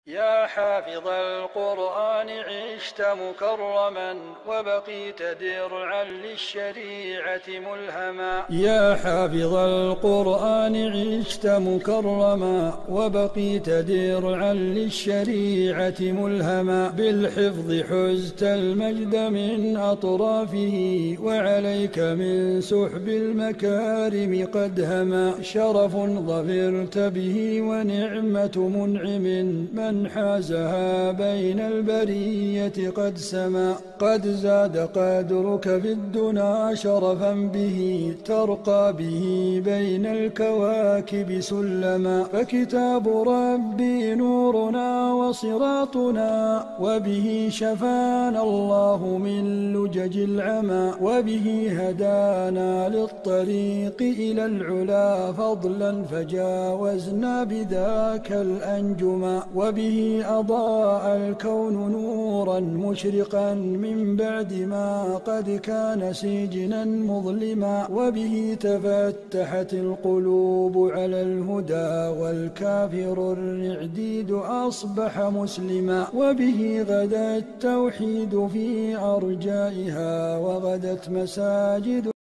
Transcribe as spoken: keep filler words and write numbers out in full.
يا حافظ القرآن عشت مكرما وبقيت درعا للشريعة ملهما. يا حافظ القرآن عشت مكرما وبقيت درعا للشريعة ملهما. بالحفظ حزت المجد من أطرافه وعليك من سحب المكارم قد هما. شرف ظفرت به ونعمة منعم من حازها بين البرية قد سما. قد زاد قدرك في الدنا شرفا به ترقى به بين الكواكب سلما. فكتاب ربي نورنا وصراطنا وبه شفانا الله من لجج العمى. وبه هدانا للطريق إلى العلا فضلا فجاوزنا بذاك الأنجما. وبه أضاء الكون نورا مشرقا من بعد ما قد كان سجنا مظلما. وبه تفتحت القلوب على الهدى والكافر الرعديد أصبح مسلما. وبه غدا التوحيد في أرجائها وغدت مساجد